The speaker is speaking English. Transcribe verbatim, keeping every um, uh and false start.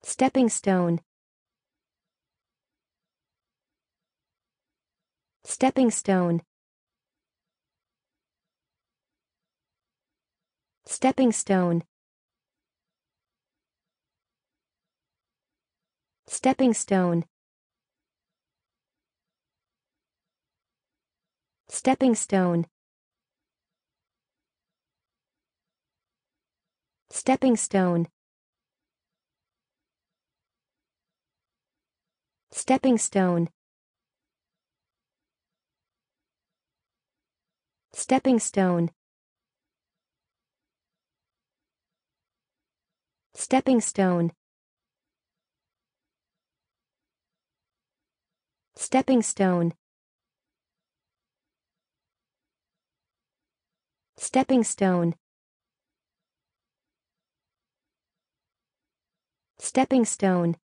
Steppingstone. Steppingstone. Steppingstone. Steppingstone. Steppingstone. Steppingstone. Steppingstone. Steppingstone. Steppingstone. Steppingstone. Steppingstone. Steppingstone.